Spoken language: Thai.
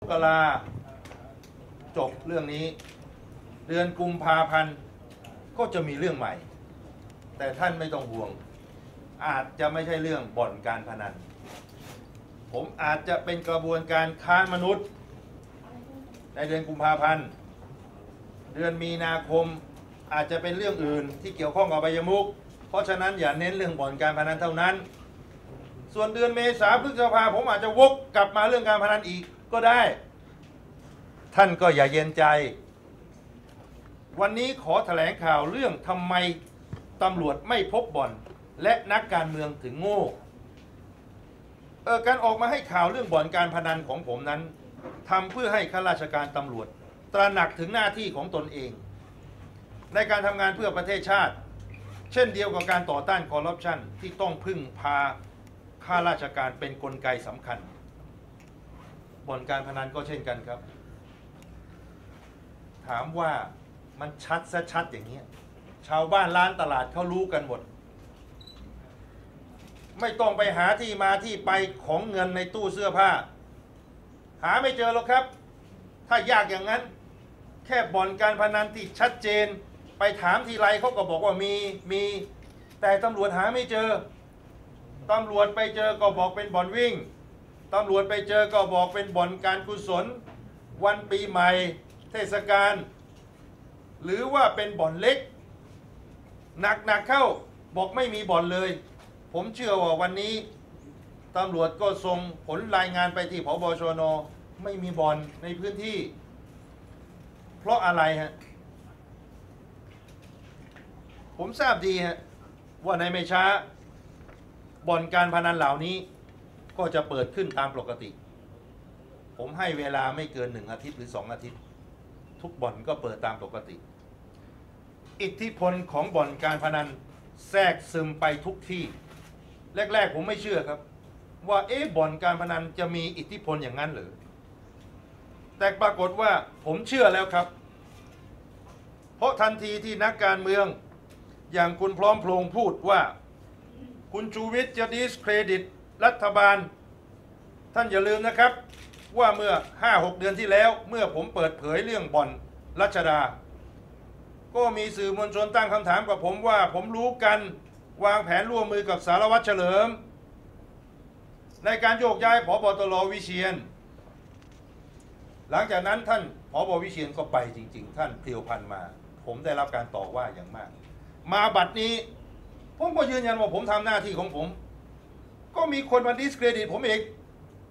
กราจบเรื่องนี้เดือนกุมภาพันธ์ก็จะมีเรื่องใหม่ แต่ท่านไม่ต้องห่วงอาจจะไม่ใช่เรื่องบ่อนการพนันผมอาจจะเป็นกระบวนการค้ามนุษย์ในเดือนกุมภาพันธ์เดือนมีนาคมอาจจะเป็นเรื่องอื่นที่เกี่ยวข้องกับอบายมุขเพราะฉะนั้นอย่าเน้นเรื่องบ่อนการพนันเท่านั้นส่วนเดือนเมษาพฤษภาผมอาจจะวกกลับมาเรื่องการพนันอีกก็ได้ท่านก็อย่าเย็นใจวันนี้ขอแถลงข่าวเรื่องทำไมตำรวจไม่พบบ่อนและนักการเมืองถึงโง่การออกมาให้ข่าวเรื่องบ่อนการพนันของผมนั้นทำเพื่อให้ข้าราชการตำรวจตระหนักถึงหน้าที่ของตนเองในการทำงานเพื่อประเทศชาติเช่นเดียวกับการต่อต้านคอร์รัปชันที่ต้องพึ่งพาข้าราชการเป็นกลไกสำคัญบ่อนการพนันก็เช่นกันครับถามว่ามันชัดอย่างนี้ชาวบ้านร้านตลาดเขารู้กันหมดไม่ต้องไปหาที่มาที่ไปของเงินในตู้เสื้อผ้าหาไม่เจอหรอกครับถ้ายากอย่างนั้นแค่บ่อนการพนันที่ชัดเจนไปถามทีไรเขาก็บอกว่ามีแต่ตำรวจหาไม่เจอตำรวจไปเจอก็บอกเป็นบ่อนวิ่งตำรวจไปเจอก็บอกเป็นบ่อนการกุศลวันปีใหม่เทศกาลหรือว่าเป็นบ่อนเล็กหนักเข้าบอกไม่มีบ่อนเลยผมเชื่อว่าวันนี้ตำรวจก็ส่งผลรายงานไปที่ผบ.ชน.ไม่มีบ่อนในพื้นที่เพราะอะไรฮะผมทราบดีฮะว่าในไม่ช้าบ่อนการพนันเหล่านี้ก็จะเปิดขึ้นตามปกติผมให้เวลาไม่เกิน1 อาทิตย์หรือ2 อาทิตย์ทุกบ่อนก็เปิดตามปกติอิทธิพลของบ่อนการพนันแทรกซึมไปทุกที่แรกๆผมไม่เชื่อครับว่าบ่อนการพนันจะมีอิทธิพลอย่างนั้นหรือแต่ปรากฏว่าผมเชื่อแล้วครับเพราะทันทีที่นักการเมืองอย่างคุณพร้อมพงษ์พูดว่าคุณชูวิทย์จะดิสเครดิตรัฐบาลท่านอย่าลืมนะครับว่าเมื่อ 5-6 เดือนที่แล้วเมื่อผมเปิดเผยเรื่องบ่อนรัชดาก็มีสื่อมวลชนตั้งคำถามกับผมว่าผมรู้กันวางแผนร่วมมือกับสารวัตรเฉลิมในการโยกย้ายผบ.ตร.วิเชียรหลังจากนั้นท่านผบ.วิเชียรก็ไปจริงๆท่านเพลียวพันธุ์มาผมได้รับการต่อว่าอย่างมากมาบัดนี้ผมก็ยืนยันว่าผมทำหน้าที่ของผมก็มีคนมาดิสเครดิตผมเอง